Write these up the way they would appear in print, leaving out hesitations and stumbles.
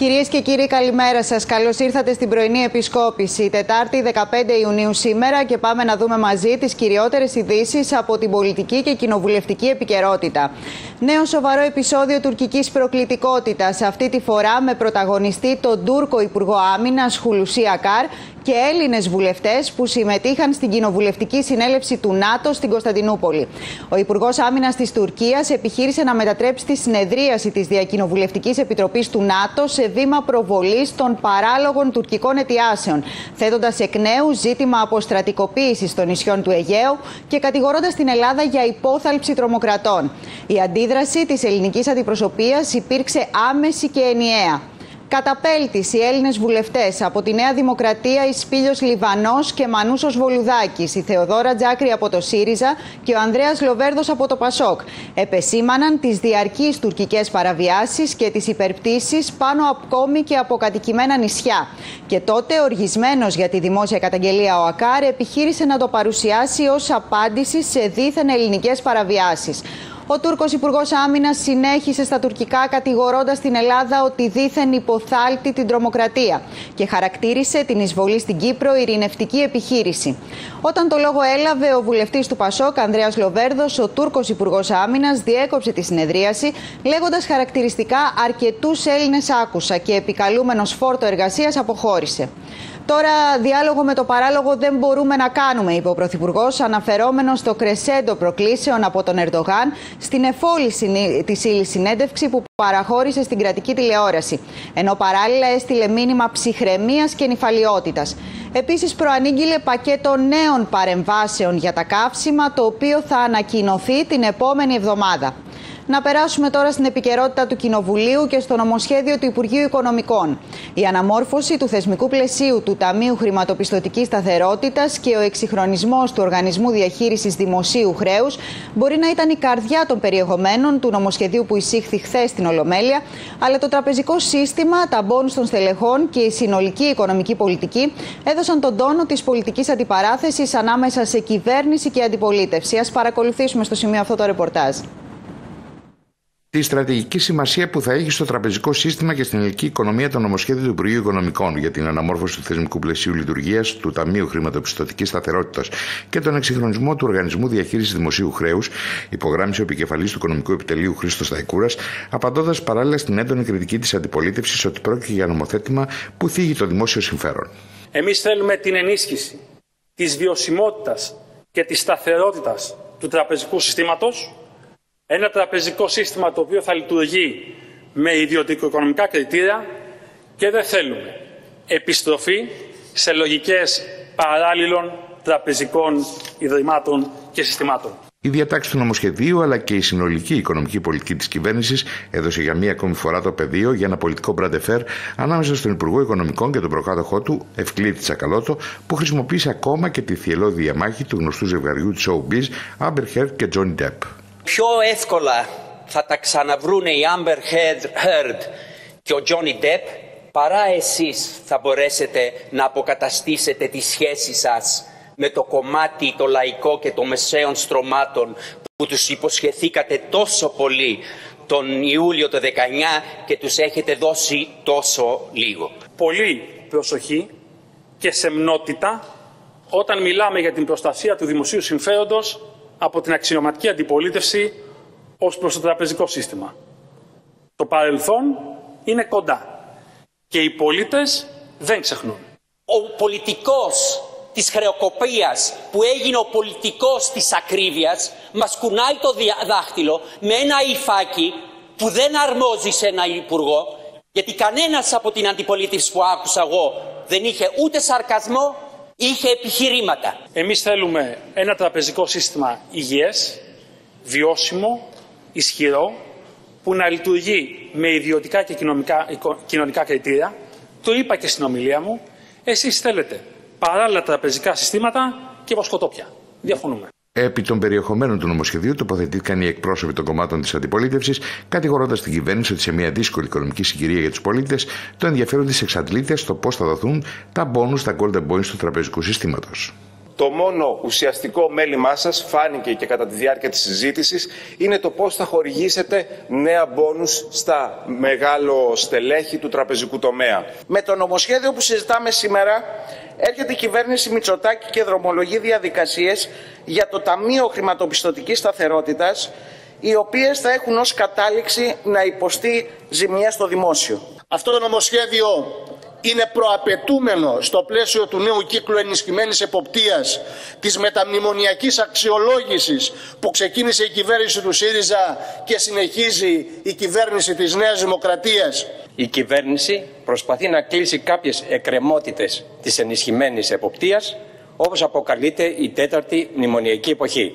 Κυρίες και κύριοι, καλημέρα σας. Καλώς ήρθατε στην πρωινή επισκόπηση. Τετάρτη 15 Ιουνίου σήμερα και πάμε να δούμε μαζί τις κυριότερες ειδήσεις από την πολιτική και κοινοβουλευτική επικαιρότητα. Νέο σοβαρό επεισόδιο τουρκικής προκλητικότητας, αυτή τη φορά με πρωταγωνιστή τον Τούρκο Υπουργό Άμυνας Χουλουσί Ακάρ και Έλληνες βουλευτές που συμμετείχαν στην κοινοβουλευτική συνέλευση του ΝΑΤΟ στην Κωνσταντινούπολη. Ο Υπουργός Άμυνας της Τουρκίας επιχείρησε να μετατρέψει τη συνεδρίαση της Διακοινοβουλευτικής Επιτροπής του ΝΑΤΟ σε βήμα προβολής των παράλογων τουρκικών αιτιάσεων, θέτοντας εκ νέου ζήτημα αποστρατικοποίησης των νησιών του Αιγαίου και κατηγορώντας την Ελλάδα για υπόθαλψη τρομοκρατών. Η αντίδραση της ελληνικής αντιπροσωπείας υπήρξε άμεση και ενιαία. Καταπέλτης οι Έλληνες βουλευτές από τη Νέα Δημοκρατία, η Σπήλιος Λιβανός και Μανούσος Βολουδάκης, η Θεοδόρα Τζάκρη από το ΣΥΡΙΖΑ και ο Ανδρέας Λοβέρδος από το ΠΑΣΟΚ επεσήμαναν τις διαρκείς τουρκικές παραβιάσεις και τις υπερπτήσεις πάνω ακόμη και από κατοικημένα νησιά. Και τότε, οργισμένος για τη δημόσια καταγγελία, ο Ακάρ επιχείρησε να το παρουσιάσει ως απάντηση σε δίθεν ελληνικές παραβιάσεις. Ο Τούρκος Υπουργός Άμυνας συνέχισε στα τουρκικά κατηγορώντας την Ελλάδα ότι δήθεν υποθάλπτει την τρομοκρατία και χαρακτήρισε την εισβολή στην Κύπρο ειρηνευτική επιχείρηση. Όταν το λόγο έλαβε ο βουλευτής του ΠΑΣΟΚ, Ανδρέας Λοβέρδος, ο Τούρκος Υπουργός Άμυνας διέκοψε τη συνεδρίαση λέγοντας χαρακτηριστικά «αρκετούς Έλληνες άκουσα» και επικαλούμενος φόρτο εργασίας αποχώρησε. Τώρα, διάλογο με το παράλογο δεν μπορούμε να κάνουμε, είπε ο Πρωθυπουργός, αναφερόμενος στο κρεσέντο προκλήσεων από τον Ερντογάν στην εφόλη της ύλης συνέντευξη που παραχώρησε στην κρατική τηλεόραση, ενώ παράλληλα έστειλε μήνυμα ψυχραιμίας και νηφαλιότητας. Επίσης, προανήγγειλε πακέτο νέων παρεμβάσεων για τα καύσιμα, το οποίο θα ανακοινωθεί την επόμενη εβδομάδα. Να περάσουμε τώρα στην επικαιρότητα του Κοινοβουλίου και στο νομοσχέδιο του Υπουργείου Οικονομικών. Η αναμόρφωση του θεσμικού πλαισίου του Ταμείου Χρηματοπιστωτικής Σταθερότητας και ο εξυγχρονισμός του Οργανισμού Διαχείρισης Δημοσίου Χρέους μπορεί να ήταν η καρδιά των περιεχομένων του νομοσχεδίου που εισήχθη χθες στην Ολομέλεια, αλλά το τραπεζικό σύστημα, τα μπόνους των στελεχών και η συνολική οικονομική πολιτική έδωσαν τον τόνο της πολιτικής αντιπαράθεσης ανάμεσα σε κυβέρνηση και αντιπολίτευση. Ας παρακολουθήσουμε στο σημείο αυτό το ρεπορτάζ. Τη στρατηγική σημασία που θα έχει στο τραπεζικό σύστημα και στην ελληνική οικονομία το νομοσχέδιο του Υπουργείου Οικονομικών για την αναμόρφωση του θεσμικού πλαισίου λειτουργίας του Ταμείου Χρηματοπιστωτικής Σταθερότητας και τον εξυγχρονισμό του Οργανισμού Διαχείρισης Δημοσίου Χρέους, υπογράμμισε ο επικεφαλής του Οικονομικού Επιτελείου Χρήστος Σταϊκούρας, απαντώντας παράλληλα στην έντονη κριτική της αντιπολίτευσης ότι πρόκειται για νομοθέτημα που θίγει το δημόσιο συμφέρον. Εμείς θέλουμε την ενίσχυση της βιωσιμότητας και της σταθερότητας του τραπεζικού συστήματος. Ένα τραπεζικό σύστημα το οποίο θα λειτουργεί με ιδιωτικοοικονομικά κριτήρια και δεν θέλουμε επιστροφή σε λογικές παράλληλων τραπεζικών ιδρυμάτων και συστημάτων. Η διατάξη του νομοσχεδίου αλλά και η συνολική οικονομική πολιτική της κυβέρνησης έδωσε για μία ακόμη φορά το πεδίο για ένα πολιτικό μπραντεφέρ ανάμεσα στον Υπουργό Οικονομικών και τον προκάτοχό του, Ευκλήτη Τσακαλώτο, που χρησιμοποίησε ακόμα και τη θυελλώδη διαμάχη του γνωστού ζευγαριού της Showbiz, Amber Heard και Johnny Depp. Πιο εύκολα θα τα ξαναβρούν η Amber Heard και ο Johnny Depp παρά εσείς θα μπορέσετε να αποκαταστήσετε τη σχέση σας με το κομμάτι το λαϊκό και των μεσαίων στρωμάτων που τους υποσχεθήκατε τόσο πολύ τον Ιούλιο το 19 και τους έχετε δώσει τόσο λίγο. Πολύ προσοχή και σεμνότητα όταν μιλάμε για την προστασία του δημοσίου συμφέροντος από την αξιωματική αντιπολίτευση ως προς το τραπεζικό σύστημα. Το παρελθόν είναι κοντά και οι πολίτες δεν ξεχνούν. Ο πολιτικός της χρεοκοπίας που έγινε ο πολιτικός της ακρίβειας μας κουνάει το δάχτυλο με ένα υφάκι που δεν αρμόζει σε ένα υπουργό, γιατί κανένας από την αντιπολίτευση που άκουσα εγώ δεν είχε ούτε σαρκασμό, είχε επιχειρήματα. Εμείς θέλουμε ένα τραπεζικό σύστημα υγιές, βιώσιμο, ισχυρό, που να λειτουργεί με ιδιωτικά και κοινωνικά κριτήρια. Το είπα και στην ομιλία μου. Εσείς θέλετε παράλληλα τραπεζικά συστήματα και βοσκοτόπια. Διαφωνούμε. Επί των περιεχομένων του νομοσχεδίου τοποθετήθηκαν οι εκπρόσωποι των κομμάτων της αντιπολίτευσης, κατηγορώντας την κυβέρνηση ότι σε μια δύσκολη οικονομική συγκυρία για τους πολίτες, το ενδιαφέρον της εξαντλείται στο πώς θα δοθούν τα μπόνους, τα golden points του τραπεζικού συστήματος. Το μόνο ουσιαστικό μέλημά σας, φάνηκε και κατά τη διάρκεια της συζήτησης, είναι το πώς θα χορηγήσετε νέα μπόνους στα μεγάλο στελέχη του τραπεζικού τομέα. Με το νομοσχέδιο που συζητάμε σήμερα, έρχεται η κυβέρνηση Μητσοτάκη και δρομολογεί διαδικασίες για το Ταμείο Χρηματοπιστωτικής Σταθερότητας, οι οποίες θα έχουν ως κατάληξη να υποστεί ζημιά στο δημόσιο. Αυτό το νομοσχέδιο είναι προαπαιτούμενο στο πλαίσιο του νέου κύκλου ενισχυμένης εποπτείας της μεταμνημονιακής αξιολόγησης που ξεκίνησε η κυβέρνηση του ΣΥΡΙΖΑ και συνεχίζει η κυβέρνηση της Νέας Δημοκρατίας. Η κυβέρνηση προσπαθεί να κλείσει κάποιες εκκρεμότητες της ενισχυμένης εποπτείας, όπως αποκαλείται η τέταρτη μνημονιακή εποχή.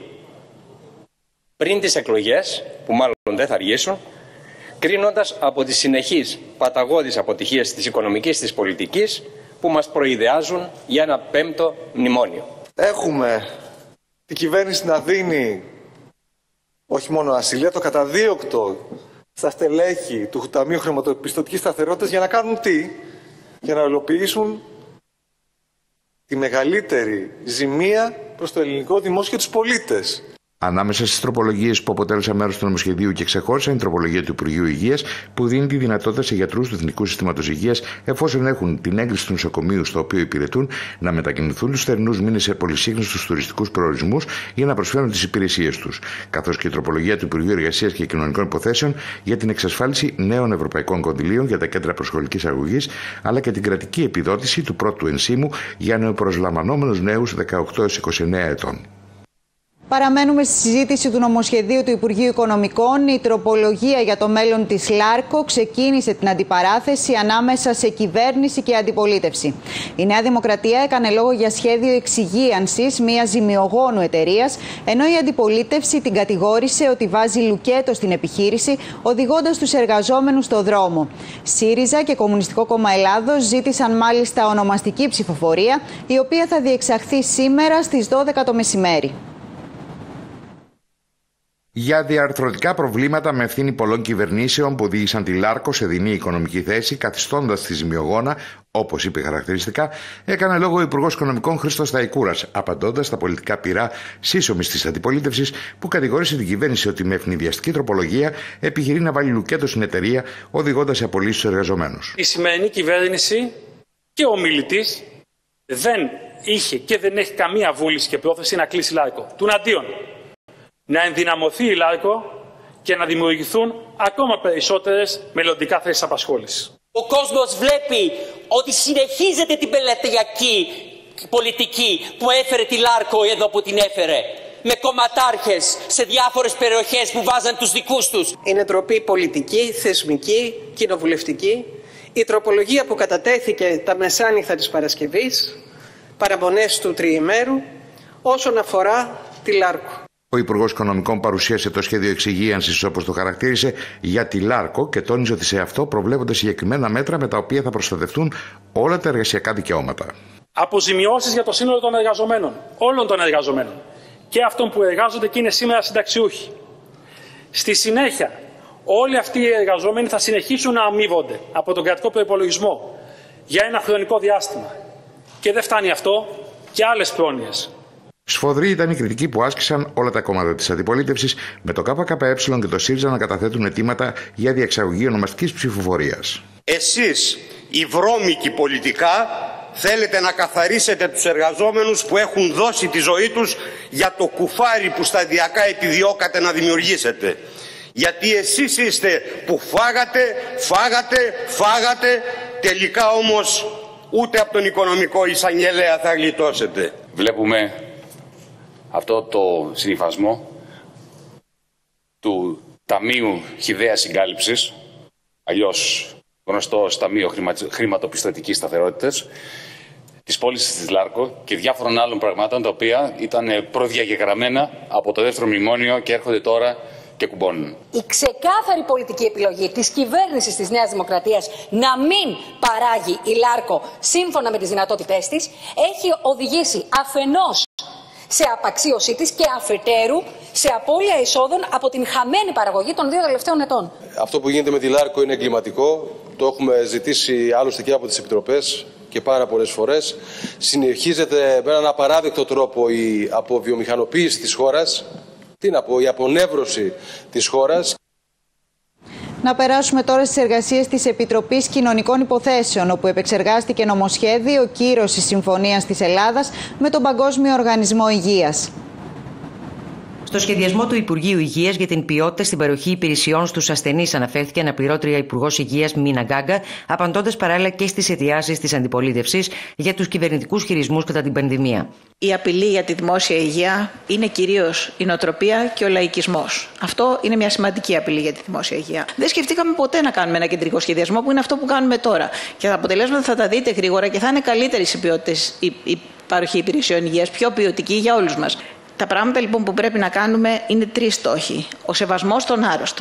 Πριν τις εκλογές, που μάλλον δεν θα αργήσουν, κρίνοντας από τις συνεχείς παταγώδεις αποτυχίες της οικονομικής της πολιτικής που μας προειδεάζουν για ένα πέμπτο μνημόνιο. Έχουμε την κυβέρνηση να δίνει όχι μόνο ασυλία, το καταδίωκτο στα στελέχη του Ταμείου Χρηματοπιστωτικής Σταθερότητας για να κάνουν τι? Για να υλοποιήσουν τη μεγαλύτερη ζημία προς το ελληνικό δημόσιο και τους πολίτες. Ανάμεσα στις τροπολογίες που αποτέλεσαν μέρος του νομοσχεδίου και ξεχώρισαν η τροπολογία του Υπουργείου Υγείας, που δίνει τη δυνατότητα σε γιατρούς του Εθνικού Συστήματος Υγείας, εφόσον έχουν την έγκριση του νοσοκομείου στο οποίο υπηρετούν, να μετακινηθούν τους θερινούς μήνες σε πολυσύχναστους τουριστικούς προορισμούς για να προσφέρουν τις υπηρεσίες τους. Καθώς και η τροπολογία του Υπουργείου Εργασίας και Κοινωνικών Υποθέσεων για την εξασφάλιση νέων ευρωπαϊκών κονδυλίων για τα κέντρα προσχολικής αγωγής, αλλά και την κρατική επιδότηση του πρώτου ενσύμου για νεοπροσλαμβανόμενους νέους 18-29 ετών. Παραμένουμε στη συζήτηση του νομοσχεδίου του Υπουργείου Οικονομικών. Η τροπολογία για το μέλλον της ΛΑΡΚΟ ξεκίνησε την αντιπαράθεση ανάμεσα σε κυβέρνηση και αντιπολίτευση. Η Νέα Δημοκρατία έκανε λόγο για σχέδιο εξυγίανσης μιας ζημιογόνου εταιρείας, ενώ η αντιπολίτευση την κατηγόρησε ότι βάζει λουκέτο στην επιχείρηση, οδηγώντας τους εργαζόμενους στο δρόμο. ΣΥΡΙΖΑ και Κομμουνιστικό Κόμμα Ελλάδος ζήτησαν μάλιστα ονομαστική ψηφοφορία, η οποία θα διεξαχθεί σήμερα στις 12 το μεσημέρι. Για διαρθρωτικά προβλήματα με ευθύνη πολλών κυβερνήσεων που οδήγησαν τη ΛΑΡΚΟ σε δεινή οικονομική θέση, καθιστώντας τη ζημιογόνα, όπως είπε χαρακτηριστικά, έκανε λόγο ο Υπουργός Οικονομικών Χρήστος Σταϊκούρας, απαντώντας στα πολιτικά πυρά σύσσωμης της αντιπολίτευσης, που κατηγόρησε την κυβέρνηση ότι με ευνηδιαστική τροπολογία επιχειρεί να βάλει λουκέτο στην εταιρεία, οδηγώντας σε απολύσεις στους εργαζομένους. Η σημερινή κυβέρνηση και ο μιλητής δεν είχε και δεν έχει καμία βούληση και πρόθεση να κλείσει ΛΑΡΚΟ. Τουναντίον, να ενδυναμωθεί η ΛΑΡΚΟ και να δημιουργηθούν ακόμα περισσότερες μελλοντικά θέσεις απασχόλησης. Ο κόσμος βλέπει ότι συνεχίζεται την πελατειακή πολιτική που έφερε τη ΛΑΡΚΟ εδώ που την έφερε. Με κομματάρχες σε διάφορες περιοχές που βάζαν τους δικούς τους. Είναι τροπή πολιτική, θεσμική, κοινοβουλευτική. Η τροπολογία που κατατέθηκε τα μεσάνυχτα της Παρασκευής, παραμονές του τριημέρου, όσον αφορά τη ΛΑΡΚΟ. Ο Υπουργός Οικονομικών παρουσίασε το σχέδιο εξυγίανσης, όπως το χαρακτήρισε, για τη ΛΑΡΚΟ και τόνιζε ότι σε αυτό προβλέπονται συγκεκριμένα μέτρα με τα οποία θα προστατευτούν όλα τα εργασιακά δικαιώματα. Αποζημιώσεις για το σύνολο των εργαζομένων, όλων των εργαζομένων και αυτών που εργάζονται και είναι σήμερα συνταξιούχοι. Στη συνέχεια, όλοι αυτοί οι εργαζόμενοι θα συνεχίσουν να αμείβονται από τον κρατικό προϋπολογισμό για ένα χρονικό διάστημα. Και δεν φτάνει αυτό, και άλλες πρόνοιες. Σφοδρή ήταν η κριτική που άσκησαν όλα τα κόμματα της αντιπολίτευσης, με το ΚΚΕ και το ΣΥΡΙΖΑ να καταθέτουν αιτήματα για διεξαγωγή ονομαστικής ψηφοφορίας. Εσείς, οι βρώμικοι πολιτικά, θέλετε να καθαρίσετε τους εργαζόμενους που έχουν δώσει τη ζωή τους για το κουφάρι που σταδιακά επιδιώκατε να δημιουργήσετε. Γιατί εσείς είστε που φάγατε, τελικά όμως ούτε από τον οικονομικό εισαγγελέα θα γλιτώσετε. Βλέπουμε αυτό το συνυφασμό του Ταμείου Χυδαίας Συγκάλυψης, αλλιώς γνωστό ως Ταμείο Χρηματοπιστωτικής Σταθερότητας, της πώλησης της ΛΑΡΚΟ και διάφορων άλλων πραγμάτων τα οποία ήταν προδιαγεγραμμένα από το δεύτερο μνημόνιο και έρχονται τώρα και κουμπώνουν. Η ξεκάθαρη πολιτική επιλογή της κυβέρνησης της Νέας Δημοκρατίας να μην παράγει η ΛΑΡΚΟ σύμφωνα με τις δυνατότητές της έχει οδηγήσει αφενός σε απαξίωσή της και αφετέρου σε απώλεια εισόδων από την χαμένη παραγωγή των 2 τελευταίων ετών. Αυτό που γίνεται με τη ΛΑΡΚΟ είναι εγκληματικό. Το έχουμε ζητήσει άλλωστε και από τις επιτροπές και πάρα πολλές φορές. Συνεχίζεται με έναν απαράδεκτο τρόπο η αποβιομηχανοποίηση της χώρας, η απονεύρωση της χώρας. Να περάσουμε τώρα στις εργασίες της Επιτροπής Κοινωνικών Υποθέσεων, όπου επεξεργάστηκε νομοσχέδιο κύρωσης συμφωνίας της Ελλάδας με τον Παγκόσμιο Οργανισμό Υγείας. Στο σχεδιασμό του Υπουργείου Υγείας για την ποιότητα στην παροχή υπηρεσιών στους ασθενείς, αναφέρθηκε αναπληρώτρια Υπουργός Υγείας Μίνα Γκάγκα, απαντώντας παράλληλα και στις αιτιάσεις της αντιπολίτευσης για τους κυβερνητικούς χειρισμούς κατά την πανδημία. Η απειλή για τη δημόσια υγεία είναι κυρίως η νοοτροπία και ο λαϊκισμός. Αυτό είναι μια σημαντική απειλή για τη δημόσια υγεία. Δεν σκεφτήκαμε ποτέ να κάνουμε ένα κεντρικό σχεδιασμό, που είναι αυτό που κάνουμε τώρα. Και τα αποτελέσματα θα τα δείτε γρήγορα και θα είναι καλύτερη η παροχή υπηρεσιών υγείας, πιο ποιοτική για όλους μας. Τα πράγματα λοιπόν που να κάνουμε είναι 3 στόχοι. Ο σεβασμός στον άρρωστο.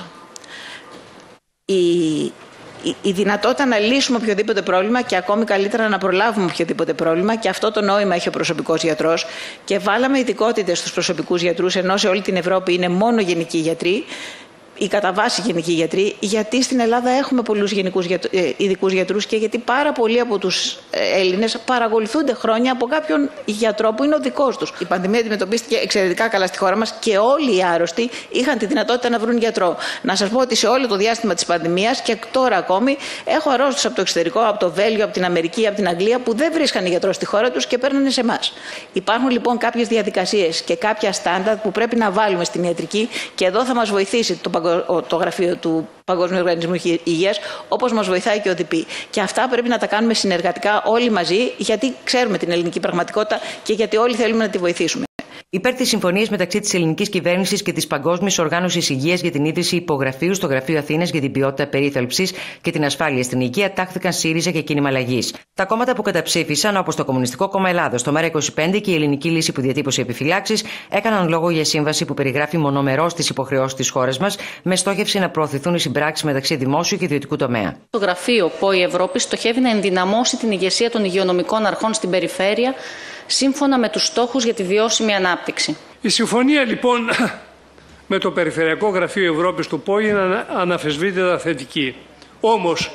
Η δυνατότητα να λύσουμε οποιοδήποτε πρόβλημα και ακόμη καλύτερα να προλάβουμε οποιοδήποτε πρόβλημα, και αυτό το νόημα έχει ο προσωπικός γιατρός. Και βάλαμε ειδικότητες στους προσωπικούς γιατρούς, ενώ σε όλη την Ευρώπη είναι μόνο γενικοί γιατροί ή κατά βάση γενικοί γιατροί, γιατί στην Ελλάδα έχουμε πολλούς ειδικούς γιατρούς και γιατί πάρα πολλοί από τους Έλληνες παρακολουθούνται χρόνια από κάποιον γιατρό που είναι ο δικός τους. Η πανδημία αντιμετωπίστηκε εξαιρετικά καλά στη χώρα μας και όλοι οι άρρωστοι είχαν τη δυνατότητα να βρουν γιατρό. Να σας πω ότι σε όλο το διάστημα της πανδημίας και τώρα ακόμη έχω αρρώστους από το εξωτερικό, από το Βέλγιο, από την Αμερική, από την Αγγλία, που δεν βρίσκαν γιατρό στη χώρα τους και παίρνανε σε εμάς. Υπάρχουν λοιπόν κάποιες διαδικασίες και κάποια στάνταρ που πρέπει να βάλουμε στην ιατρική, και εδώ θα μας βοηθήσει το γραφείο του Παγκόσμιου Οργανισμού Υγείας, όπως μας βοηθάει και ο ΔΠ. Και αυτά πρέπει να τα κάνουμε συνεργατικά όλοι μαζί, γιατί ξέρουμε την ελληνική πραγματικότητα και γιατί όλοι θέλουμε να τη βοηθήσουμε. Υπέρ της συμφωνίας μεταξύ της ελληνικής κυβέρνησης και της Παγκόσμιας Οργάνωσης Υγείας για την ίδρυση υπογραφείου στο Γραφείο Αθήνας για την ποιότητα περίθαλψης και την ασφάλεια στην υγεία τάχθηκαν ΣΥΡΙΖΑ και Κίνημα Αλλαγής. Τα κόμματα που καταψήφισαν, όπως το Κομμουνιστικό Κόμμα Ελλάδος, το ΜΕΡΑ25 και η Ελληνική Λύση που διατύπωσε επιφυλάξεις, έκαναν λόγο για σύμβαση που περιγράφει μονομερώς τις υποχρεώσεις της χώρας μας, με στόχευση να προωθηθούν οι συμπράξεις μεταξύ δημόσιου και ιδιωτικού τομέα. Το Γραφείο ΠΟΗ Ευρώπη στοχεύει να ενδυναμώσει την ηγεσία των υγειονομικών αρχών στην περιφέρεια, σύμφωνα με τους στόχους για τη βιώσιμη ανάπτυξη. Η συμφωνία λοιπόν με το Περιφερειακό Γραφείο Ευρώπης του ΠΟΗ είναι αναφεσβήτητα θετική. Όμως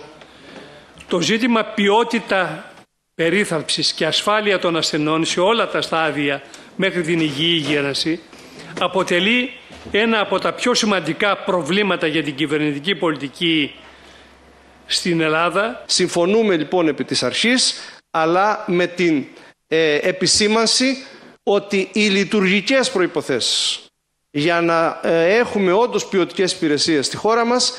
το ζήτημα ποιότητα περίθαλψης και ασφάλεια των ασθενών σε όλα τα στάδια μέχρι την υγιή γέρανση αποτελεί ένα από τα πιο σημαντικά προβλήματα για την κυβερνητική πολιτική στην Ελλάδα. Συμφωνούμε λοιπόν επί της αρχής, αλλά με την επισήμανση ότι οι λειτουργικές προϋποθέσεις για να έχουμε όντως ποιοτικές υπηρεσίες στη χώρα μας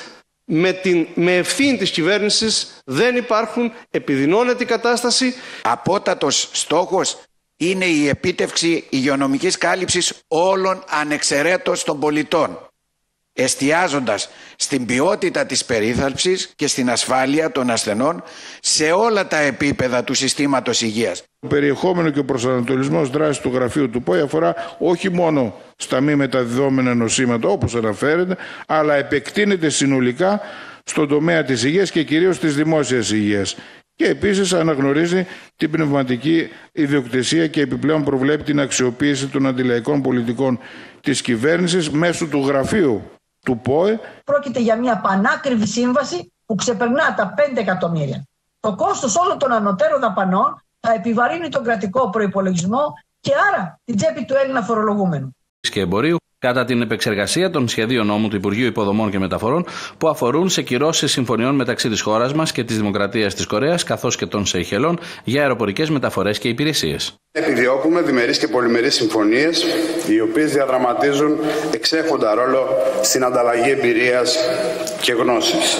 με ευθύνη της κυβέρνησης δεν υπάρχουν, επιδεινώνεται η κατάσταση. Απότατος στόχος είναι η επίτευξη υγειονομικής κάλυψης όλων ανεξαιρέτως των πολιτών, εστιάζοντας στην ποιότητα της περίθαλψης και στην ασφάλεια των ασθενών σε όλα τα επίπεδα του συστήματος υγείας. Το περιεχόμενο και ο προσανατολισμός δράσης του γραφείου του ΠΟΗ αφορά όχι μόνο στα μη μεταδιδόμενα νοσήματα όπως αναφέρεται, αλλά επεκτείνεται συνολικά στον τομέα της υγείας και κυρίως της δημόσιας υγείας. Και επίσης αναγνωρίζει την πνευματική ιδιοκτησία και επιπλέον προβλέπει την αξιοποίηση των αντιλαϊκών πολιτικών της κυβέρνησης μέσω του γραφείου του ΠΟΗ. Πρόκειται για μια πανάκριβη σύμβαση που ξεπερνά τα 5 εκατομμύρια. Το κόστος όλων των ανωτέρων δαπανών θα επιβαρύνει τον κρατικό προϋπολογισμό και άρα την τσέπη του Έλληνα φορολογούμενου. Και εμπορίου κατά την επεξεργασία των σχεδίων νόμου του Υπουργείου Υποδομών και Μεταφορών που αφορούν σε κυρώσεις συμφωνιών μεταξύ της χώρας μας και της Δημοκρατίας της Κορέας καθώς και των Σεϊχελών για αεροπορικές μεταφορές και υπηρεσίες. Επιδιώκουμε διμερείς και πολυμερείς συμφωνίες οι οποίες διαδραματίζουν εξέχοντα ρόλο στην ανταλλαγή εμπειρίας και γνώσης.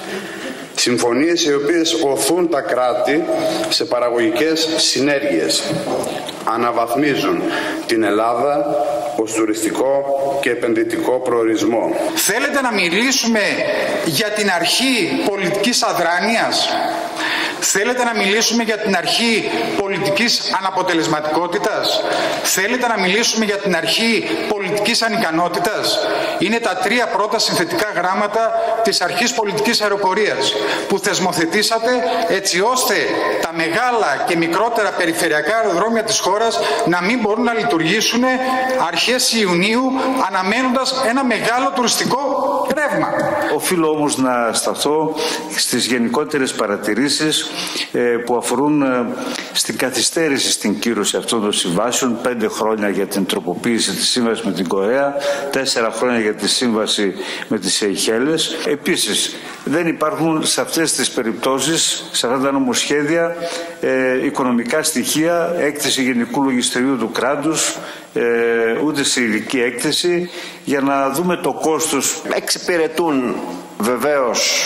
Συμφωνίες οι οποίες οθούν τα κράτη σε παραγωγικές συνέργειες. Αναβαθμίζουν την Ελλάδα ως τουριστικό και επενδυτικό προορισμό. Θέλετε να μιλήσουμε για την αρχή πολιτικής αδράνειας? Θέλετε να μιλήσουμε για την αρχή πολιτικής αναποτελεσματικότητας? Θέλετε να μιλήσουμε για την αρχή πολιτικής ανικανότητας? Είναι τα 3 πρώτα συνθετικά γράμματα της αρχής πολιτικής αεροπορίας που θεσμοθετήσατε έτσι ώστε τα μεγάλα και μικρότερα περιφερειακά αεροδρόμια της χώρας να μην μπορούν να λειτουργήσουν αρχές Ιουνίου αναμένοντας ένα μεγάλο τουριστικό ρεύμα. Οφείλω όμως να σταθώ στις γενικότερες παρατηρήσεις που αφορούν στην καθυστέρηση στην κύρωση αυτών των συμβάσεων. 5 χρόνια για την τροποποίηση της σύμβασης με την Κορέα, 4 χρόνια για τη σύμβαση με τις Σεϊχέλες. Επίσης, δεν υπάρχουν σε αυτές τις περιπτώσεις, σε αυτά τα νομοσχέδια, οικονομικά στοιχεία, έκθεση γενικού λογιστηρίου του κράτους, ούτε σε ειδική έκθεση, για να δούμε το κόστος. Εξυπηρετούν βεβαίως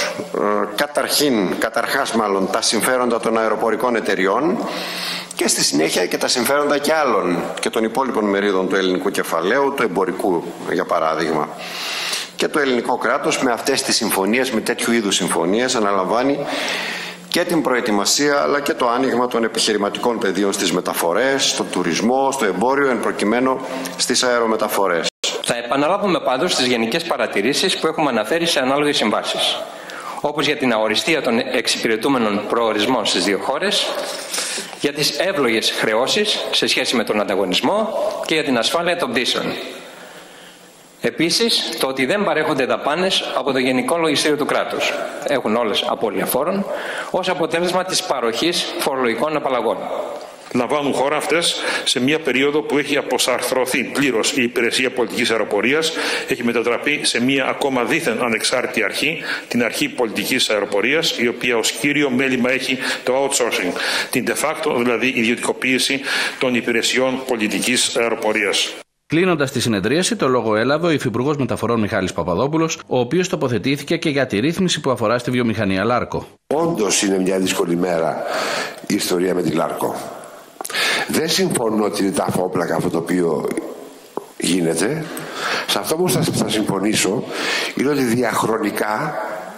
καταρχάς τα συμφέροντα των αεροπορικών εταιριών και στη συνέχεια και τα συμφέροντα και άλλων και των υπόλοιπων μερίδων του ελληνικού κεφαλαίου, του εμπορικού για παράδειγμα. Και το ελληνικό κράτος με αυτές τις συμφωνίες, με τέτοιου είδους συμφωνίες, αναλαμβάνει και την προετοιμασία αλλά και το άνοιγμα των επιχειρηματικών πεδίων στις μεταφορές, στον τουρισμό, στο εμπόριο, εν προκειμένου στις αερομεταφορές. Θα επαναλάβουμε πάντως τις γενικές παρατηρήσεις που έχουμε αναφέρει σε ανάλογες συμβάσεις, όπως για την αοριστία των εξυπηρετούμενων προορισμών στις δύο χώρες, για τις εύλογες χρεώσεις σε σχέση με τον ανταγωνισμό και για την ασφάλεια των πτήσεων. Επίσης, το ότι δεν παρέχονται δαπάνες από το Γενικό Λογιστήριο του κράτους. Έχουν όλες απώλεια φόρων ως αποτέλεσμα της παροχής φορολογικών απαλλαγών. Λαμβάνουν χώρα αυτές σε μια περίοδο που έχει αποσαρθρωθεί πλήρως η υπηρεσία πολιτικής αεροπορίας, έχει μετατραπεί σε μια ακόμα δήθεν ανεξάρτητη αρχή, την αρχή πολιτικής αεροπορίας, η οποία ως κύριο μέλημα έχει το outsourcing, την de facto δηλαδή ιδιωτικοποίηση των υπηρεσιών πολιτικής αεροπορίας. Κλείνοντας τη συνεδρίαση, το λόγο έλαβε ο Υφυπουργός Μεταφορών Μιχάλης Παπαδόπουλος, ο οποίος τοποθετήθηκε και για τη ρύθμιση που αφορά στη βιομηχανία Λάρκο. Όντως είναι μια δύσκολη μέρα η ιστορία με τη Λάρκο. Δεν συμφωνώ ότι είναι τα αφόπλακα αυτό το οποίο γίνεται. Σε αυτό που θα συμφωνήσω είναι ότι διαχρονικά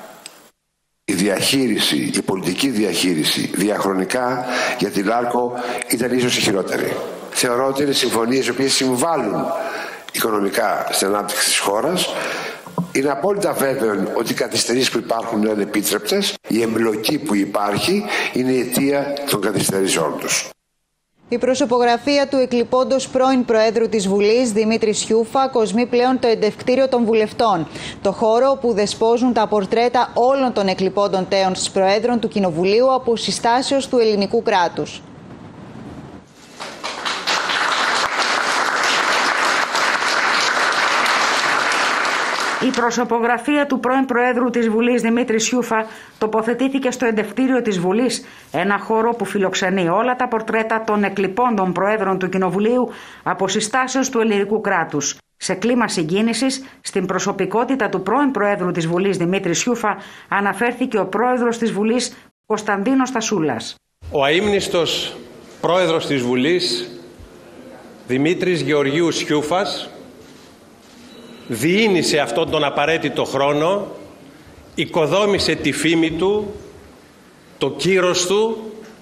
η διαχείριση, η πολιτική διαχείριση διαχρονικά για τη Λάρκο ήταν ίσως η χειρότερη. Θεωρώ ότι είναι συμφωνίες οι οποίες συμβάλλουν οικονομικά στην ανάπτυξη της χώρας. Είναι απόλυτα βέβαιο ότι οι καθυστερήσεις που υπάρχουν είναι ανεπίτρεπτες. Η εμπλοκή που υπάρχει είναι η αιτία των καθυστερήσεων τους. Η προσωπογραφία του εκλειπώντος πρώην Προέδρου της Βουλής, Δημήτρη Σιούφα, κοσμεί πλέον το εντευκτήριο των βουλευτών. Το χώρο όπου δεσπόζουν τα πορτρέτα όλων των εκλειπώντων τέων της Προέδρων του Κοινοβουλίου από συστάσεως του ελληνικού κράτους. Η προσωπογραφία του πρώην Προέδρου της Βουλής Δημήτρη Σιούφα τοποθετήθηκε στο εντευτήριο της Βουλής, ένα χώρο που φιλοξενεί όλα τα πορτρέτα των εκλειπώντων Προέδρων του Κοινοβουλίου από συστάσεως του ελληνικού κράτους. Σε κλίμα συγκίνησης, στην προσωπικότητα του πρώην Προέδρου της Βουλής Δημήτρη Σιούφα αναφέρθηκε ο Πρόεδρος της Βουλής Κωνσταντίνος Στασούλας. Ο αείμνηστος Πρόεδρος της Βουλής Δημήτρης Γεωργίου Σιούφας διήνυσε αυτόν τον απαραίτητο χρόνο, οικοδόμησε τη φήμη του, το κύρος του,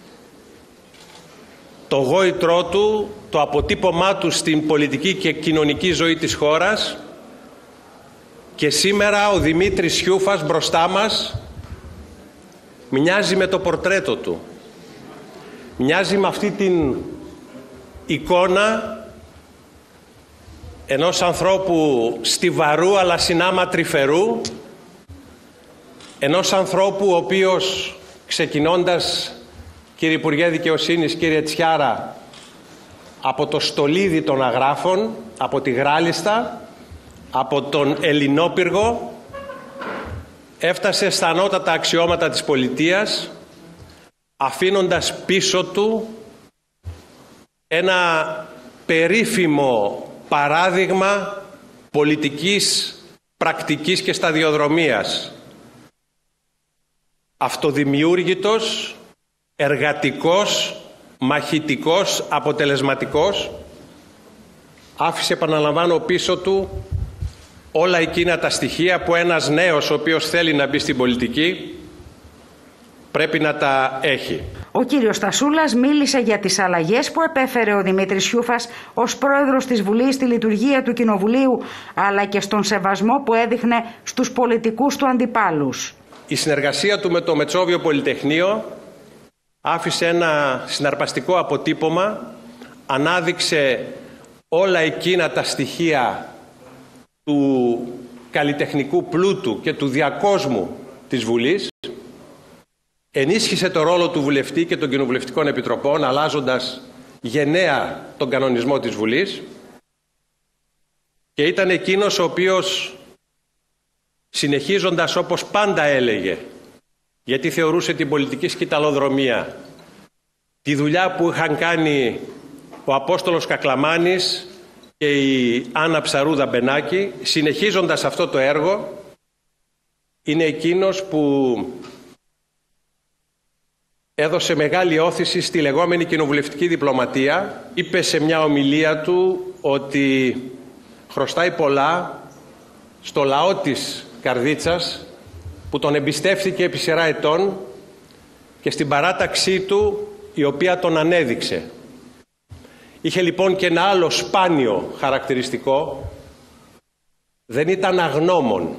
το γόητρό του, το αποτύπωμά του στην πολιτική και κοινωνική ζωή της χώρας και σήμερα ο Δημήτρης Σιούφας μπροστά μας μοιάζει με το πορτρέτο του. Μοιάζει με αυτή την εικόνα ενός ανθρώπου στιβαρού αλλά συνάμα τρυφερού, ενός ανθρώπου ο οποίος ξεκινώντας, κύριε Υπουργέ Δικαιοσύνης, κύριε Τσιάρα, από το στολίδι των αγράφων, από τη Γράλιστα, από τον Ελληνόπυργο, έφτασε στα ανώτατα αξιώματα της πολιτείας, αφήνοντας πίσω του ένα περίφημο παράδειγμα πολιτικής πρακτικής και σταδιοδρομίας. Αυτοδημιούργητος, εργατικός, μαχητικός, αποτελεσματικός, άφησε, επαναλαμβάνω, πίσω του όλα εκείνα τα στοιχεία που ένας νέος ο οποίος θέλει να μπει στην πολιτική πρέπει να τα έχει. Ο κύριος Στασούλας μίλησε για τις αλλαγές που επέφερε ο Δημήτρης Σιούφας ως πρόεδρος της Βουλής στη λειτουργία του Κοινοβουλίου, αλλά και στον σεβασμό που έδειχνε στους πολιτικούς του αντιπάλους. Η συνεργασία του με το Μετσόβιο Πολυτεχνείο άφησε ένα συναρπαστικό αποτύπωμα, ανάδειξε όλα εκείνα τα στοιχεία του καλλιτεχνικού πλούτου και του διακόσμου της Βουλής, ενίσχυσε το ρόλο του βουλευτή και των κοινοβουλευτικών επιτροπών, αλλάζοντας γενναία τον κανονισμό της Βουλής, και ήταν εκείνος ο οποίος, συνεχίζοντας όπως πάντα έλεγε, γιατί θεωρούσε την πολιτική σκυταλοδρομία τη δουλειά που είχαν κάνει ο Απόστολος Κακλαμάνης και η Άννα Ψαρούδα Μπενάκη, συνεχίζοντας αυτό το έργο, είναι εκείνος που έδωσε μεγάλη όθηση στη λεγόμενη κοινοβουλευτική διπλωματία. Είπε σε μια ομιλία του ότι χρωστάει πολλά στο λαό της Καρδίτσας, που τον εμπιστεύθηκε επί σειρά ετών, και στην παράταξή του, η οποία τον ανέδειξε. Είχε λοιπόν και ένα άλλο σπάνιο χαρακτηριστικό: δεν ήταν αγνώμων.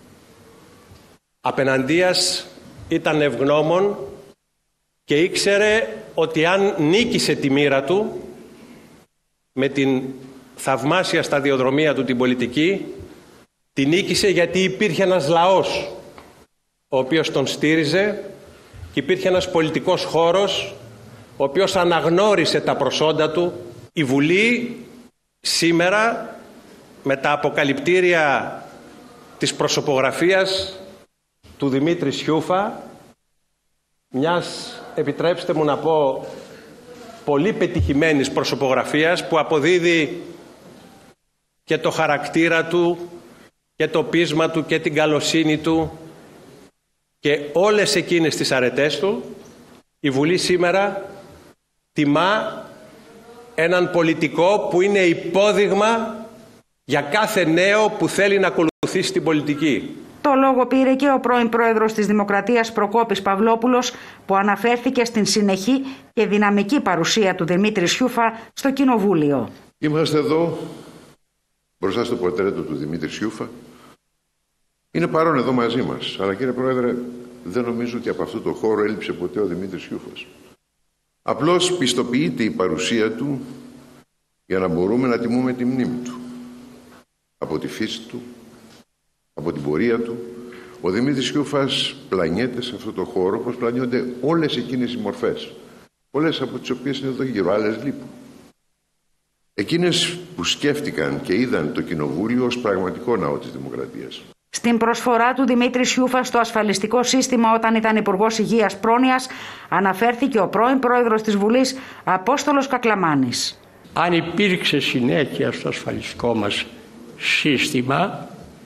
Απεναντίας ήταν ευγνώμων και ήξερε ότι αν νίκησε τη μοίρα του με την θαυμάσια σταδιοδρομία του την πολιτική, την νίκησε γιατί υπήρχε ένας λαός ο οποίος τον στήριζε και υπήρχε ένας πολιτικός χώρος ο οποίος αναγνώρισε τα προσόντα του. Η Βουλή σήμερα, με τα αποκαλυπτήρια της προσωπογραφίας του Δημήτρη Σιούφα, μιας, επιτρέψτε μου να πω, πολύ πετυχημένης προσωπογραφίας, που αποδίδει και το χαρακτήρα του και το πείσμα του και την καλοσύνη του και όλες εκείνες τις αρετές του, η Βουλή σήμερα τιμά έναν πολιτικό που είναι υπόδειγμα για κάθε νέο που θέλει να ακολουθήσει την πολιτική. Το λόγο πήρε και ο πρώην πρόεδρος της Δημοκρατίας Προκόπης Παυλόπουλος, που αναφέρθηκε στην συνεχή και δυναμική παρουσία του Δημήτρη Σιούφα στο Κοινοβούλιο. Είμαστε εδώ μπροστά στο πορτρέτο του Δημήτρη Σιούφα. Είναι παρόν εδώ μαζί μας. Αλλά κύριε Πρόεδρε, δεν νομίζω ότι από αυτό το χώρο έλειψε ποτέ ο Δημήτρης Σιούφας. Απλώς πιστοποιείται η παρουσία του για να μπορούμε να τιμούμε τη μνήμη του. Από τη φύση του, από την πορεία του, ο Δημήτρης Σιούφας πλανιέται σε αυτό το χώρο όπως πλανιώνται όλες εκείνες οι μορφές. Πολλές από τις οποίες είναι εδώ γύρω, άλλες λείπουν. Εκείνες που σκέφτηκαν και είδαν το Κοινοβούλιο ως πραγματικό ναό της δημοκρατίας. Στην προσφορά του Δημήτρη Σιούφα στο ασφαλιστικό σύστημα όταν ήταν Υπουργός Υγείας Πρόνοιας, αναφέρθηκε ο πρώην πρόεδρος της Βουλής, Απόστολος Κακλαμάνης. Αν υπήρξε συνέχεια στο ασφαλιστικό μας σύστημα,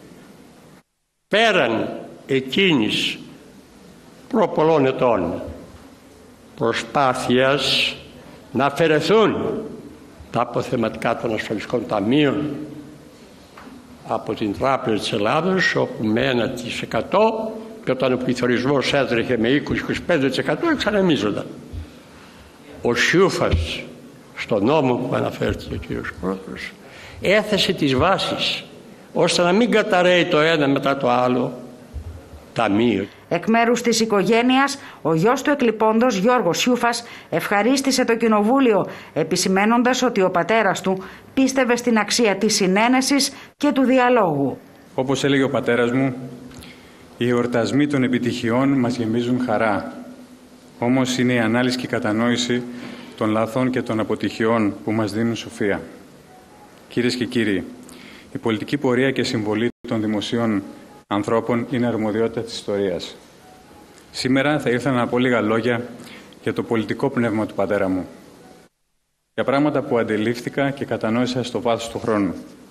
πέραν εκείνης προπολών ετών προσπάθειας να αφαιρεθούν τα αποθεματικά των ασφαλιστικών ταμείων από την Τράπεζα της Ελλάδος, όπου με 1% και όταν ο πληθωρισμός έτρεχε με 20-25% εξανεμίζονταν. Ο Σιούφας, στον νόμο που αναφέρθηκε ο κύριος Πρόεδρος, έθεσε τις βάσεις ώστε να μην καταραίει το ένα μετά το άλλο ταμείο. Εκ μέρους της οικογένειας, ο γιος του εκλειπώντος, Γιώργος Σιούφας, ευχαρίστησε το Κοινοβούλιο, επισημένοντας ότι ο πατέρας του πίστευε στην αξία της συνένεσης και του διαλόγου. Όπως έλεγε ο πατέρας μου, οι εορτασμοί των επιτυχιών μας γεμίζουν χαρά. Όμως είναι η ανάλυση και η κατανόηση των λαθών και των αποτυχιών που μας δίνουν σοφία. Κυρίες και κύριοι, η πολιτική πορεία και συμβολή των δημοσίων ανθρώπων είναι αρμοδιότητα της ιστορίας. Σήμερα θα ήθελα να πω λίγα λόγια για το πολιτικό πνεύμα του πατέρα μου. Για πράγματα που αντιλήφθηκα και κατανόησα στο βάθος του χρόνου.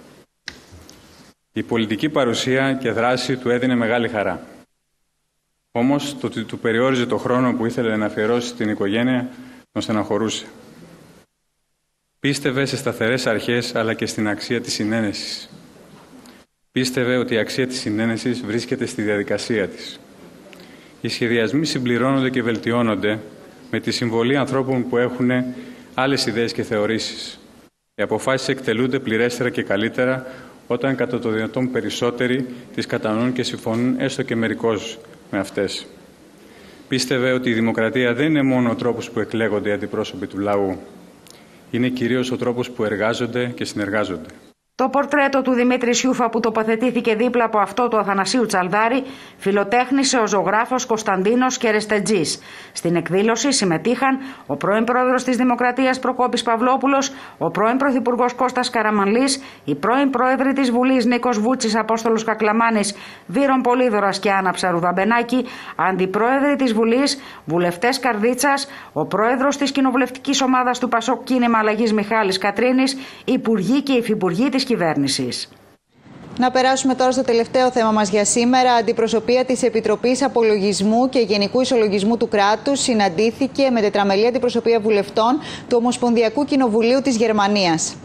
Η πολιτική παρουσία και δράση του έδινε μεγάλη χαρά. Όμως το ότι του περιόριζε το χρόνο που ήθελε να αφιερώσει στην οικογένεια τον στεναχωρούσε. Πίστευε σε σταθερές αρχές αλλά και στην αξία της συνένεσης. Πίστευε ότι η αξία της συνένεσης βρίσκεται στη διαδικασία της. Οι σχεδιασμοί συμπληρώνονται και βελτιώνονται με τη συμβολή ανθρώπων που έχουν άλλες ιδέες και θεωρήσεις. Οι αποφάσεις εκτελούνται πληρέστερα και καλύτερα όταν κατά το δυνατόν περισσότεροι τις κατανοούν και συμφωνούν έστω και μερικώς με αυτές. Πίστευε ότι η δημοκρατία δεν είναι μόνο ο τρόπος που εκλέγονται οι αντιπρόσωποι του λαού. Είναι κυρίως ο τρόπος που εργάζονται και συνεργάζονται. Το πορτρέτο του Δημήτρη Σιούφα που τοποθετήθηκε δίπλα από αυτό του Αθανασίου Τσαλδάρη φιλοτέχνησε ο ζωγράφος Κωνσταντίνος Κερεστετζής. Στην εκδήλωση συμμετείχαν ο πρώην πρόεδρος της Δημοκρατίας Προκόπης Παυλόπουλος, ο πρώην πρωθυπουργός Κώστας Καραμανλής, η πρώην πρόεδροι της Βουλής Νίκος Βούτσης, Απόστολος Κακλαμάνης, Βύρον Πολύδωρας και Άννα Ψαρουδαμπενάκη, αντιπρόεδροι της Βουλής, βουλευτές Καρδίτσας, ο πρόεδρος της κοινοβουλευτικής ομάδας του Πασόκ Κίνημα Αλλαγής Μιχάλης Κατρίνης, υπουργοί και υφυπουργοί της κυβέρνησης. Να περάσουμε τώρα στο τελευταίο θέμα μας για σήμερα. Αντιπροσωπεία της Επιτροπής Απολογισμού και Γενικού Ισολογισμού του Κράτους συναντήθηκε με τετραμελή αντιπροσωπεία βουλευτών του Ομοσπονδιακού Κοινοβουλίου της Γερμανίας.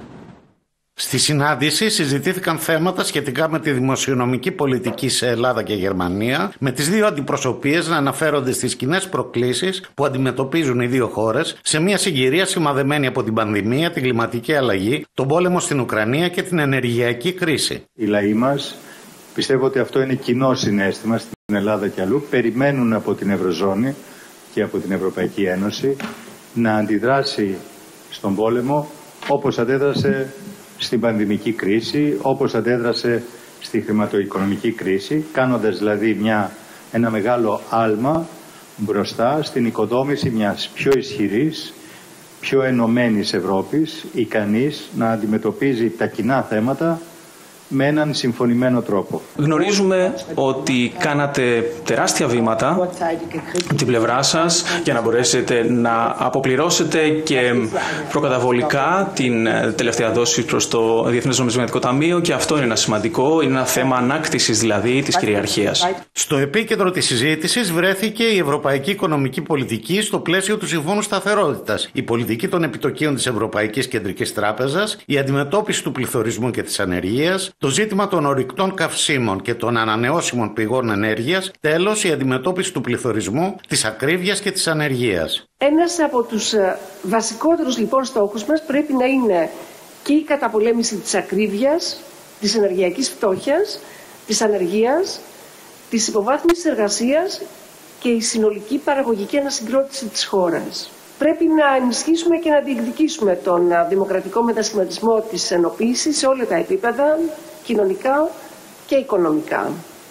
Στη συνάντηση συζητήθηκαν θέματα σχετικά με τη δημοσιονομική πολιτική σε Ελλάδα και Γερμανία, με τις δύο αντιπροσωπείες να αναφέρονται στις κοινές προκλήσεις που αντιμετωπίζουν οι δύο χώρες σε μια συγκυρία σημαδεμένη από την πανδημία, την κλιματική αλλαγή, τον πόλεμο στην Ουκρανία και την ενεργειακή κρίση. Οι λαοί μας, πιστεύω ότι αυτό είναι κοινό συναίσθημα στην Ελλάδα και αλλού, περιμένουν από την Ευρωζώνη και από την Ευρωπαϊκή Ένωση να αντιδράσει στον πόλεμο όπως αντέδρασε στην πανδημική κρίση, όπως αντέδρασε στη χρηματοοικονομική κρίση, κάνοντας δηλαδή ένα μεγάλο άλμα μπροστά στην οικοδόμηση μιας πιο ισχυρής, πιο ενωμένης Ευρώπης, ικανής να αντιμετωπίζει τα κοινά θέματα με έναν συμφωνημένο τρόπο. Γνωρίζουμε ότι κάνατε τεράστια βήματα από την πλευρά σας για να μπορέσετε να αποπληρώσετε και προκαταβολικά την τελευταία δόση προς το Διεθνές Νομισματικό Ταμείο και αυτό είναι ένα σημαντικό, είναι ένα θέμα ανάκτησης δηλαδή της κυριαρχίας. Στο επίκεντρο της συζήτησης βρέθηκε η ευρωπαϊκή οικονομική πολιτική στο πλαίσιο του Συμφώνου Σταθερότητας, η πολιτική των επιτοκίων της Ευρωπαϊκής Κεντρικής Τράπεζας, η αντιμετώπιση του πληθωρισμού και της ανεργίας, το ζήτημα των ορυκτών καυσίμων και των ανανεώσιμων πηγών ενέργειας, τέλος η αντιμετώπιση του πληθωρισμού, της ακρίβειας και της ανεργίας. Ένας από τους βασικότερους λοιπόν στόχους μας πρέπει να είναι και η καταπολέμηση της ακρίβειας, της ενεργειακής φτώχειας, της ανεργίας, της υποβάθμισης εργασίας και η συνολική παραγωγική ανασυγκρότηση της χώρας. Πρέπει να ενισχύσουμε και να διεκδικήσουμε τον δημοκρατικό μετασχηματισμό της ενοποίησης σε όλα τα επίπεδα, κοινωνικά και οικονομικά.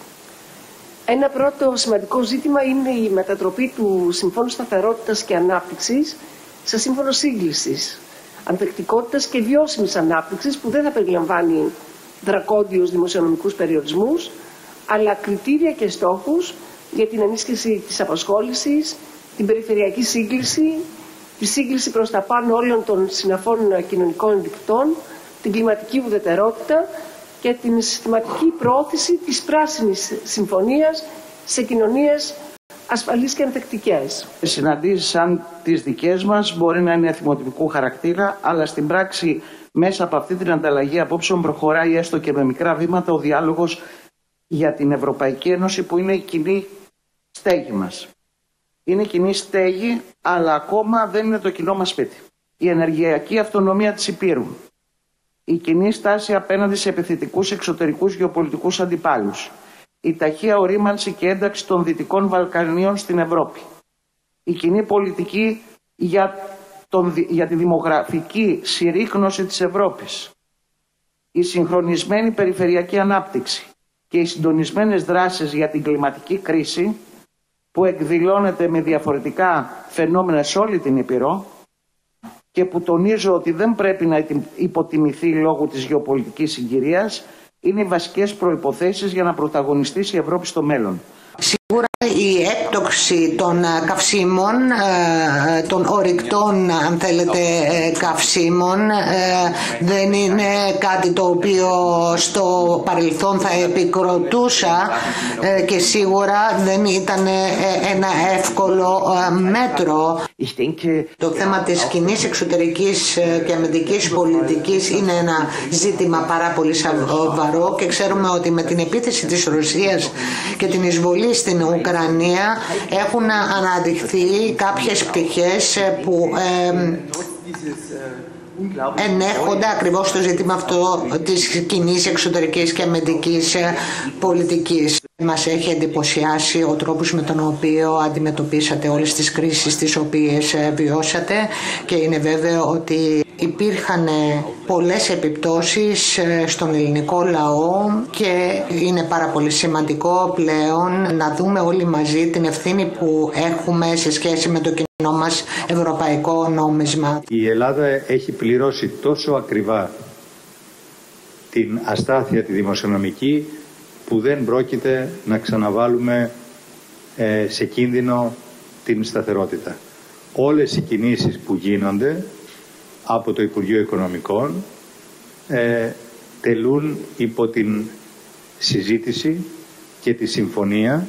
Ένα πρώτο σημαντικό ζήτημα είναι η μετατροπή του Συμφώνου Σταθερότητας και Ανάπτυξης σε σύμφωνο σύγκλησης, ανθεκτικότητας και βιώσιμης ανάπτυξης που δεν θα περιλαμβάνει δρακόντιους δημοσιονομικούς περιορισμούς, αλλά κριτήρια και στόχους για την ενίσχυση της απασχόλησης, την περιφερειακή σύγκληση, τη σύγκληση προς τα πάνω όλων των συναφών κοινωνικών δικτών, την κλιματική ουδετερότητα και την συστηματική προώθηση της πράσινης συμφωνίας σε κοινωνίες ασφαλείς και ανθεκτικές. Συναντήσεις σαν τις δικές μας μπορεί να είναι εθιμοτυπικού χαρακτήρα, αλλά στην πράξη μέσα από αυτή την ανταλλαγή απόψεων προχωράει έστω και με μικρά βήματα ο διάλογος για την Ευρωπαϊκή Ένωση που είναι η κοινή στέγη μας. Είναι κοινή στέγη, αλλά ακόμα δεν είναι το κοινό μας σπίτι. Η ενεργειακή αυτονομία της Υπήρου. Η κοινή στάση απέναντι σε επιθετικούς εξωτερικούς γεωπολιτικούς αντιπάλους. Η ταχεία ορίμανση και ένταξη των Δυτικών Βαλκανίων στην Ευρώπη. Η κοινή πολιτική για τη δημογραφική συρρίκνωση της Ευρώπης. Η συγχρονισμένη περιφερειακή ανάπτυξη και οι συντονισμένες δράσεις για την κλιματική κρίση που εκδηλώνεται με διαφορετικά φαινόμενα σε όλη την Ήπειρο και που τονίζω ότι δεν πρέπει να υποτιμηθεί λόγω της γεωπολιτικής συγκυρίας, είναι οι βασικές προϋποθέσεις για να πρωταγωνιστήσει η Ευρώπη στο μέλλον. Σίγουρα η έκπτωξη των καυσίμων, των ορυκτών αν θέλετε καυσίμων δεν είναι κάτι το οποίο στο παρελθόν θα επικροτούσα και σίγουρα δεν ήταν ένα εύκολο μέτρο. Το θέμα της κοινής εξωτερικής και αμυντικής πολιτικής είναι ένα ζήτημα πάρα πολύ σοβαρό και ξέρουμε ότι με την επίθεση της Ρωσίας και την εισβολή στην Ουκρανία έχουν αναδειχθεί κάποιες πτυχές που ενέχονται ακριβώς στο ζήτημα αυτό της κοινής εξωτερικής και αμυντικής πολιτικής. Μας έχει εντυπωσιάσει ο τρόπος με τον οποίο αντιμετωπίσατε όλες τις κρίσεις τις οποίες βιώσατε και είναι βέβαιο ότι υπήρχαν πολλές επιπτώσεις στον ελληνικό λαό και είναι πάρα πολύ σημαντικό πλέον να δούμε όλοι μαζί την ευθύνη που έχουμε σε σχέση με το κοινό μας ευρωπαϊκό νόμισμα. Η Ελλάδα έχει πληρώσει τόσο ακριβά την αστάθεια τη δημοσιονομική που δεν πρόκειται να ξαναβάλουμε σε κίνδυνο την σταθερότητα. Όλες οι κινήσεις που γίνονται από το Υπουργείο Οικονομικών τελούν υπό την συζήτηση και τη συμφωνία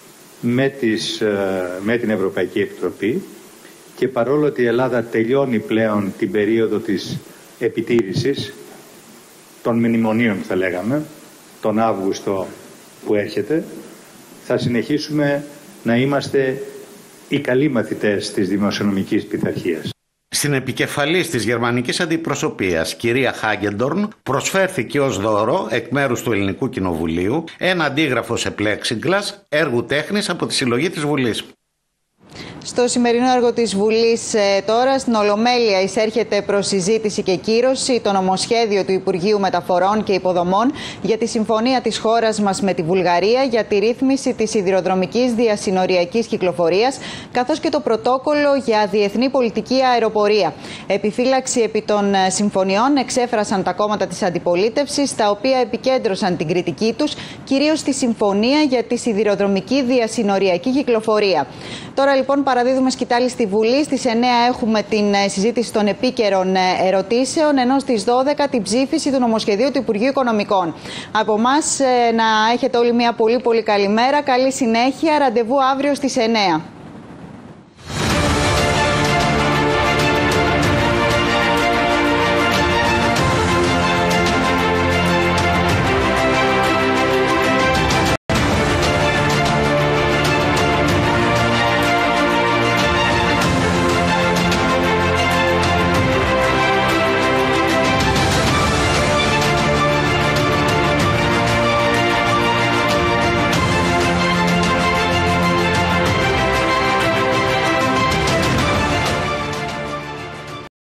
με την Ευρωπαϊκή Επιτροπή και παρόλο ότι η Ελλάδα τελειώνει πλέον την περίοδο της επιτήρησης των μνημονίων θα λέγαμε, τον Αύγουστο που έρχεται, θα συνεχίσουμε να είμαστε οι καλοί μαθητές της δημοσιονομικής πειθαρχίας. Στην επικεφαλής της γερμανικής αντιπροσωπείας, κυρία Χάγκεντορν, προσφέρθηκε ως δώρο εκ μέρους του Ελληνικού Κοινοβουλίου ένα αντίγραφο σε πλέξιγκλας έργου τέχνης από τη συλλογή της Βουλής. Στο σημερινό έργο της Βουλής τώρα, στην Ολομέλεια εισέρχεται προς συζήτηση και κύρωση το νομοσχέδιο του Υπουργείου Μεταφορών και Υποδομών για τη συμφωνία της χώρας μας με τη Βουλγαρία για τη ρύθμιση της σιδηροδρομικής διασυνοριακής κυκλοφορίας, καθώς και το πρωτόκολλο για διεθνή πολιτική αεροπορία. Επιφύλαξη επί των συμφωνιών εξέφρασαν τα κόμματα της αντιπολίτευσης, τα οποία επικέντρωσαν την κριτική τους κυρίως στη συμφωνία για τη σιδηροδρομική διασυνοριακή κυκλοφορία. Τώρα λοιπόν παραδίδουμε σκητάλη στη Βουλή. Στις 9 έχουμε την συζήτηση των επίκαιρων ερωτήσεων, ενώ στις 12 την ψήφιση του νομοσχεδίου του Υπουργείου Οικονομικών. Από εμάς να έχετε όλοι μια πολύ καλή μέρα, καλή συνέχεια, ραντεβού αύριο στις 9.